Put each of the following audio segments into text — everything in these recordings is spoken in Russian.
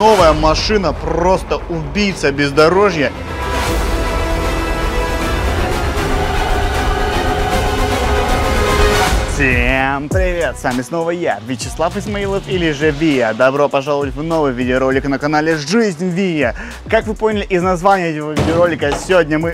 Новая машина просто убийца бездорожья. Всем привет! С вами снова я, Вячеслав Исмаилов или же Вия. Добро пожаловать в новый видеоролик на канале Жизнь Вия. Как вы поняли из названия этого видеоролика, сегодня мы...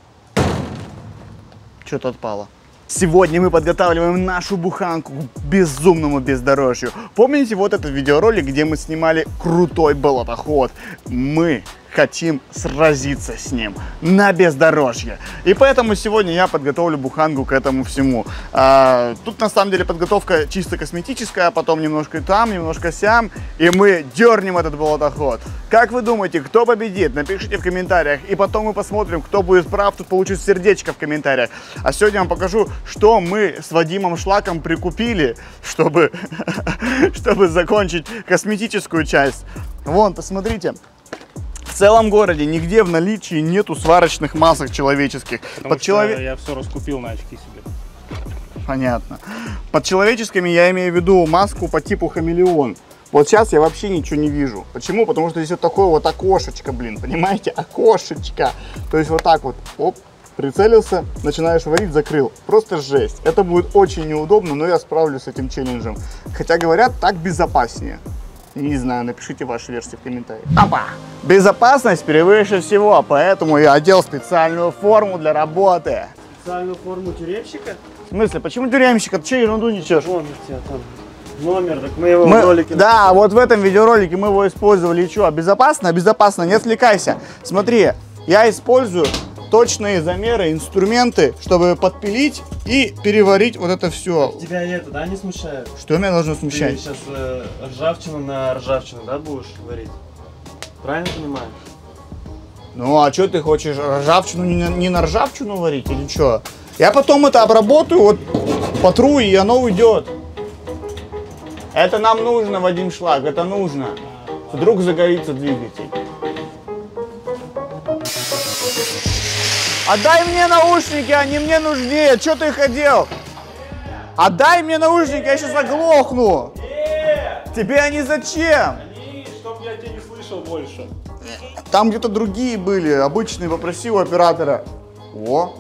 Что-то отпало. Сегодня мы подготавливаем нашу буханку к безумному бездорожью. Помните вот этот видеоролик, где мы снимали крутой болотоход? Мы хотим сразиться с ним на бездорожье. И поэтому сегодня я подготовлю буханку к этому всему. Тут на самом деле подготовка чисто косметическая, а потом немножко там, немножко сям, и мы дернем этот болотоход. Как вы думаете, кто победит? Напишите в комментариях, и потом мы посмотрим, кто будет прав, тут получит сердечко в комментариях. А сегодня я вам покажу, что мы с Вадимом Шлаком прикупили, чтобы закончить косметическую часть. Вон, посмотрите. В целом городе нигде в наличии нету сварочных масок человеческих. Потому что я все раскупил на очки себе. Понятно. Под человеческими я имею в виду маску по типу хамелеон. Вот сейчас я вообще ничего не вижу. Почему? Потому что здесь вот такое вот окошечко, блин, понимаете? Окошечко. То есть вот так вот, оп, прицелился, начинаешь варить, закрыл. Просто жесть. Это будет очень неудобно, но я справлюсь с этим челленджем. Хотя говорят, так безопаснее. Не знаю, напишите ваши версии в комментариях. Опа! Безопасность превыше всего, поэтому я одел специальную форму для работы. Специальную форму тюремщика? В смысле, почему тюремщика? Ты что ерунду несешь? Вон у тебя там номер, так мы его в ролике... Да, вот в этом видеоролике мы его использовали. И что, безопасно? Безопасно, не отвлекайся. Смотри, я использую точные замеры, инструменты, чтобы подпилить и переварить вот это все. Тебя это, да, не смущает? Что меня должно смущать? Ты сейчас ржавчину на ржавчину, да, будешь варить? Правильно понимаю? Ну, а что ты хочешь, ржавчину не на ржавчину варить или что? Я потом это обработаю, вот потру, и оно уйдет. Это нам нужно, Вадим Шлак, это нужно. Вдруг загорится двигатель. Отдай мне наушники, они мне нужнее. Что ты их одел? Отдай мне наушники, я сейчас заглохну. Нет. Тебе они зачем? Они, чтоб я тебя не слышал больше. Там где-то другие были, обычные, попроси у оператора. О.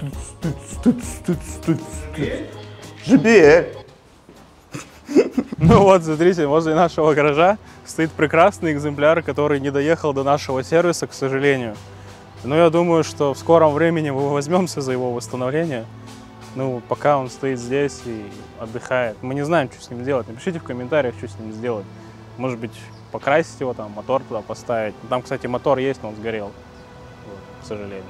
Жибе. Ну вот, смотрите, возле нашего гаража стоит прекрасный экземпляр, который не доехал до нашего сервиса, к сожалению. Но я думаю, что в скором времени мы возьмемся за его восстановление. Ну, пока он стоит здесь и отдыхает. Мы не знаем, что с ним делать. Напишите в комментариях, что с ним сделать. Может быть, покрасить его, там, мотор туда поставить. Там, кстати, мотор есть, но он сгорел, вот, к сожалению.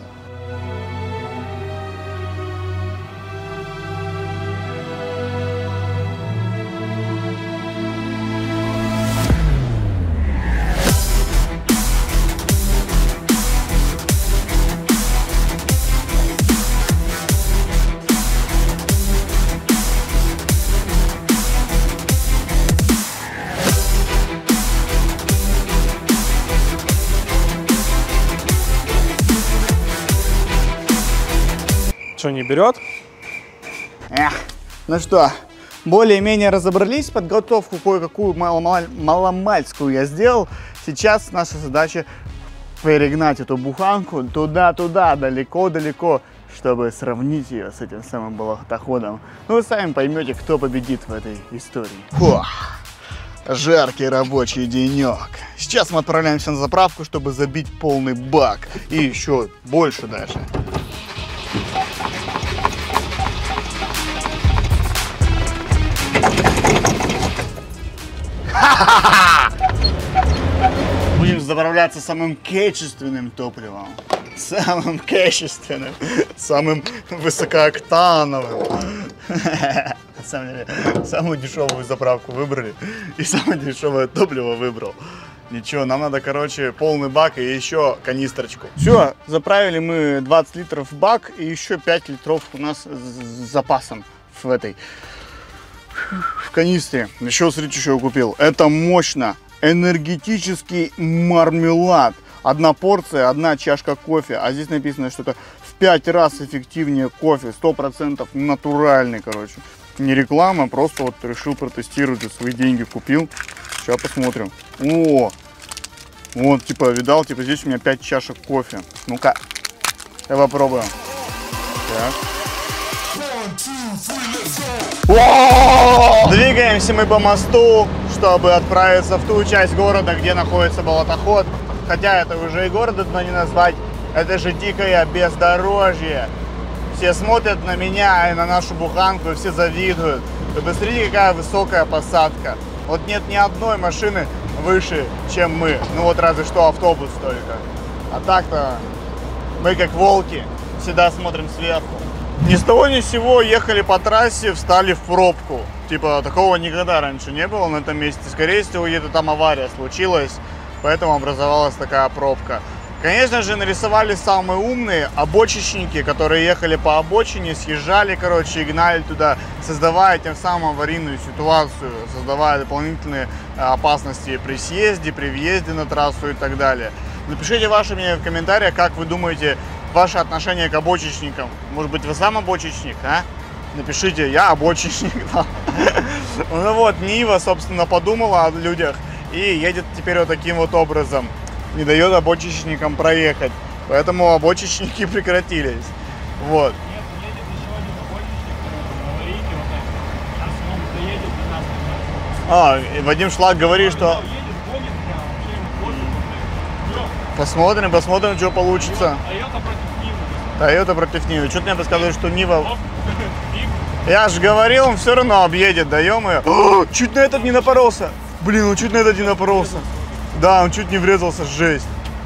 Что, не берет? Ну что, более-менее разобрались, подготовку кое-какую маломальскую я сделал. Сейчас наша задача перегнать эту буханку туда-туда, далеко-далеко, чтобы сравнить ее с этим самым болотоходом. Ну, вы сами поймете, кто победит в этой истории. Фу, жаркий рабочий денек. Сейчас мы отправляемся на заправку, чтобы забить полный бак. И еще больше даже. Будем заправляться самым качественным топливом. Самым качественным. Самым высокооктановым. На самом деле, самую дешевую заправку выбрали. И самое дешевое топливо выбрал. Ничего, нам надо, короче, полный бак и еще канистрочку. Все, заправили мы 20 литров в бак и еще 5 литров у нас с запасом в канистре. Еще, смотрите, что я купил. Это мощно. Энергетический мармелад. Одна порция, одна чашка кофе. А здесь написано, что это в 5 раз эффективнее кофе. 100% натуральный, короче. Не реклама, просто вот решил протестировать, за свои деньги купил. Сейчас посмотрим. О, Вот, типа, видал, типа, здесь у меня 5 чашек кофе. Ну-ка, я попробую. Так. Двигаемся мы по мосту, чтобы отправиться в ту часть города, где находится болотоход. Хотя это уже и город, но не назвать. Это же дикое бездорожье. Все смотрят на меня и на нашу буханку, и все завидуют. Вы посмотрите, какая высокая посадка. Вот нет ни одной машины выше, чем мы. Ну вот разве что автобус только. А так-то мы как волки всегда смотрим сверху. Ни с того ни с сего ехали по трассе, встали в пробку. Типа такого никогда раньше не было на этом месте. Скорее всего, где-то там авария случилась, поэтому образовалась такая пробка. Конечно же, нарисовались самые умные обочечники, которые ехали по обочине, съезжали, короче, и гнали туда, создавая тем самым аварийную ситуацию, создавая дополнительные опасности при съезде, при въезде на трассу и так далее. Напишите ваше мнение в комментариях, как вы думаете, ваше отношение к обочечникам. Может быть, вы сам обочечник, а? Напишите, я обочечник. Да. Ну вот, Нива, собственно, подумала о людях и едет теперь вот таким вот образом. Не дает обочечникам проехать. Поэтому обочечники прекратились. Вот. Вадим Шлак говорит, что... Посмотрим, что получится. Тойота против Нивы. Что-то мне подсказывает, что Нива... Я же говорил, он все равно объедет, да ё-моё. Чуть на этот не напоролся. Блин, он чуть на этот не напоролся. Да, он чуть не врезался, жесть.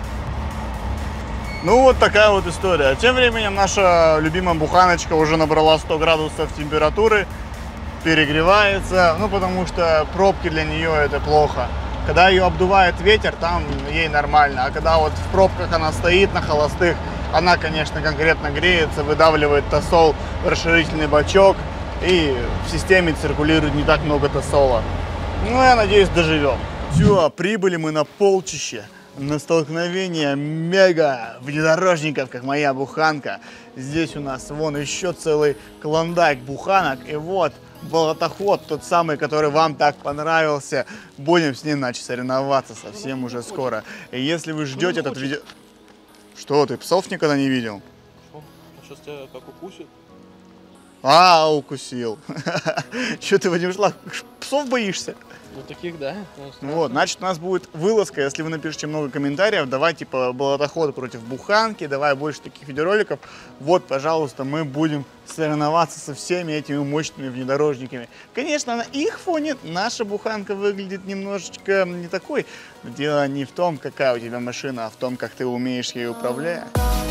Ну вот такая вот история. Тем временем наша любимая буханочка уже набрала 100 градусов температуры. Перегревается, ну потому что пробки для нее это плохо. Когда ее обдувает ветер, там ей нормально. А когда вот в пробках она стоит на холостых, она, конечно, конкретно греется, выдавливает тосол в расширительный бачок. И в системе циркулирует не так много тосола. Ну, я надеюсь, доживем. Все, прибыли мы на полчище. На столкновение мега внедорожников, как моя буханка. Здесь у нас вон еще целый клондайк буханок. И вот болотоход, тот самый, который вам так понравился. Будем с ним, значит, соревноваться совсем уже скоро. И если вы ждете этот видео... Что, ты псов никогда не видел? Что? А сейчас тебя как укусит? Укусил. Че ты, Вадим Шлак, псов боишься? Ну таких, да. Вот, значит, у нас будет вылазка, если вы напишите много комментариев, давай типа болотоход против буханки, давай больше таких видеороликов. Вот, пожалуйста, мы будем соревноваться со всеми этими мощными внедорожниками. Конечно, на их фоне наша буханка выглядит немножечко не такой. Но дело не в том, какая у тебя машина, а в том, как ты умеешь ей управлять.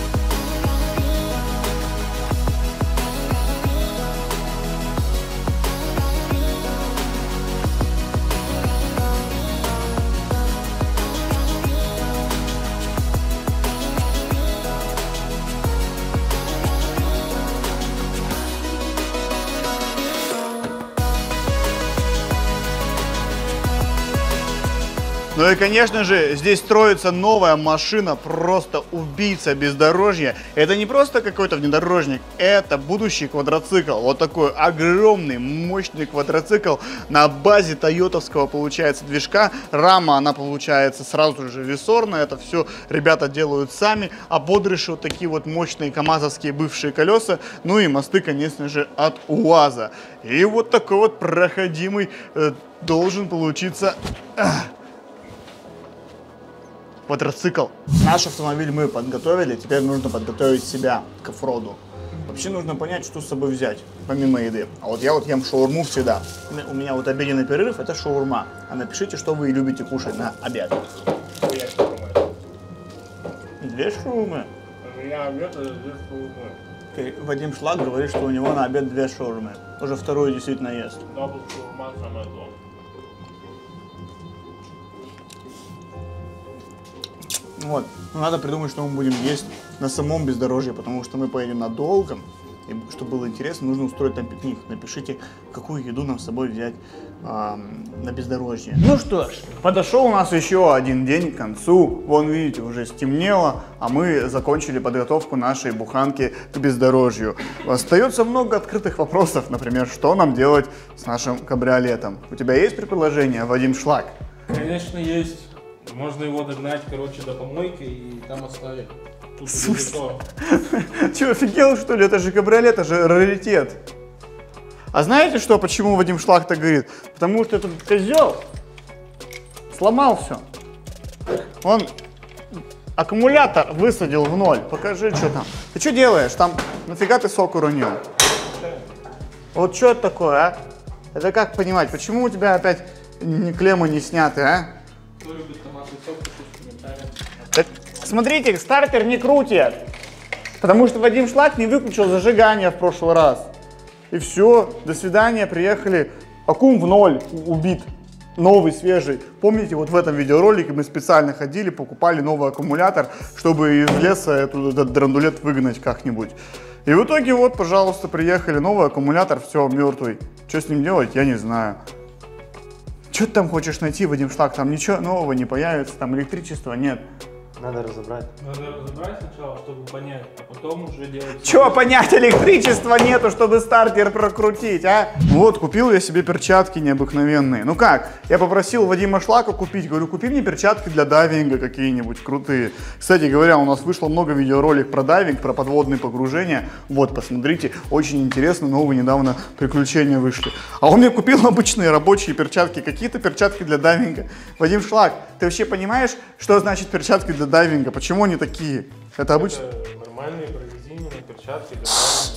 Ну и, конечно же, здесь строится новая машина, просто убийца бездорожья. Это не просто какой-то внедорожник, это будущий квадроцикл. Вот такой огромный, мощный квадроцикл на базе тойотовского, получается, движка. Рама, она получается сразу же весорная, это все ребята делают сами. А бодрыши вот такие вот мощные камазовские бывшие колеса. Ну и мосты, конечно же, от УАЗа. И вот такой вот проходимый должен получиться... Квадроцикл. Наш автомобиль мы подготовили, теперь нужно подготовить себя к оффроду. Вообще нужно понять, что с собой взять, помимо еды. А вот я вот ем шаурму всегда. У меня вот обеденный перерыв — это шаурма. А напишите, что вы любите кушать на обед. 2 шаурмы? У меня обед — это 2 шаурмы. Вадим Шлак говорит, что у него на обед 2 шаурмы. Уже вторую действительно ест. Дабл шаурма самое то. Вот. Но надо придумать, что мы будем есть на самом бездорожье, потому что мы поедем надолго. И чтобы было интересно, нужно устроить там пикник. Напишите, какую еду нам с собой взять на бездорожье. Ну что ж, подошел у нас еще один день к концу. Вон, видите, уже стемнело, а мы закончили подготовку нашей буханки к бездорожью. Остается много открытых вопросов, например, что нам делать с нашим кабриолетом. У тебя есть предположение, Вадим Шлак? Конечно, есть. Можно его догнать, короче, до помойки и там оставить. Тут Че, офигел, что ли? Это же кабриолет, это же раритет. А знаете что, почему Вадим Шлак так говорит? Потому что этот козел сломал все. Он аккумулятор высадил в ноль. Покажи, что там. Ты что делаешь? Там нафига ты сок уронил? Вот что это такое, а? Это как понимать? Почему у тебя опять клеммы не сняты, а? Кто любит томатный сок, пишите в комментариях. Так, смотрите, стартер не крутит. Потому что Вадим Шлак не выключил зажигание в прошлый раз. И все, до свидания, приехали. Аккум в ноль убит. Новый, свежий. Помните, вот в этом видеоролике мы специально ходили, покупали новый аккумулятор, чтобы из леса этот драндулет выгнать как-нибудь. И в итоге вот, пожалуйста, приехали, новый аккумулятор, все, мертвый. Что с ним делать, я не знаю. Что ты там хочешь найти, Вадим Шлак? Там ничего нового не появится, там электричества нет. Надо разобрать. Надо разобрать сначала, чтобы понять, а потом уже делать... Чё понять, электричества нету, чтобы стартер прокрутить, а? Вот, купил я себе перчатки необыкновенные. Ну как, я попросил Вадима Шлака купить, говорю, купи мне перчатки для дайвинга какие-нибудь крутые. Кстати говоря, у нас вышло много видеороликов про дайвинг, про подводные погружения. Вот, посмотрите, очень интересно, новые недавно приключения вышли. А он мне купил обычные рабочие перчатки, какие-то перчатки для дайвинга. Вадим Шлак, ты вообще понимаешь, что значит перчатки для дайвинга? Почему они такие? Это обычно... Это нормальные прорезиненные перчатки для дайвинга.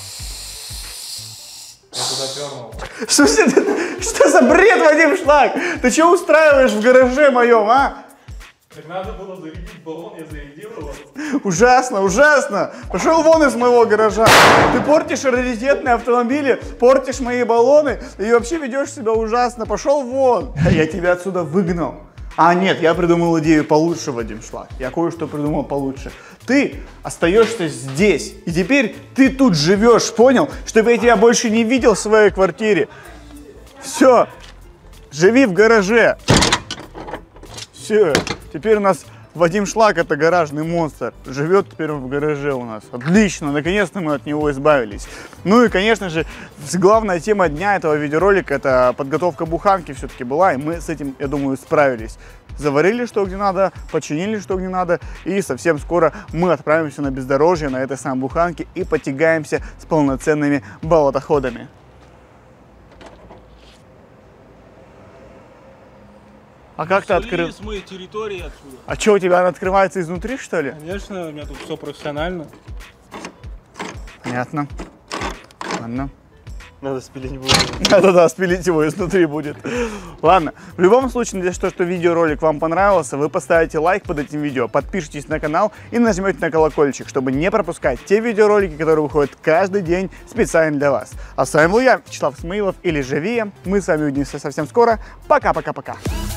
Я туда пернул. Что за бред, Вадим Шлак? Ты что устраиваешь в гараже моем, а? Так надо было зарядить баллон, я зарядил его. Ужасно, ужасно. Пошел вон из моего гаража. Ты портишь раритетные автомобили, портишь мои баллоны и вообще ведешь себя ужасно. Пошел вон. Я тебя отсюда выгнал. А нет, я придумал идею получше, Вадим Шлак. Я кое-что придумал получше. Ты остаешься здесь. И теперь ты тут живешь, понял? Чтобы я тебя больше не видел в своей квартире. Все. Живи в гараже. Все. Теперь у нас Вадим Шлак — это гаражный монстр. Живет теперь он в гараже у нас. Отлично, наконец-то мы от него избавились. Ну и, конечно же, главная тема дня этого видеоролика — это подготовка буханки все-таки была. И мы с этим, я думаю, справились. Заварили что где надо, починили что где надо. И совсем скоро мы отправимся на бездорожье на этой самой буханке и потягаемся с полноценными болотоходами. А как ты открыл? С моей территории отсюда. А что, у тебя она открывается изнутри, что ли? Конечно, у меня тут все профессионально. Понятно. Ладно. Надо спилить будет. Да-да-да, спилить его изнутри будет. Ладно, в любом случае, надеюсь, что видеоролик вам понравился, вы поставите лайк под этим видео, подпишитесь на канал и нажмете на колокольчик, чтобы не пропускать те видеоролики, которые выходят каждый день специально для вас. А с вами был я, Вячеслав Смаилов или же Вия. Мы с вами увидимся совсем скоро. Пока-пока-пока.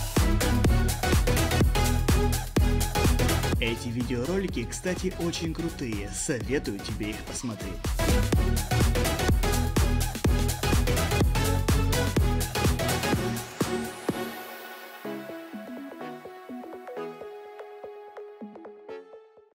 Эти видеоролики, кстати, очень крутые. Советую тебе их посмотреть.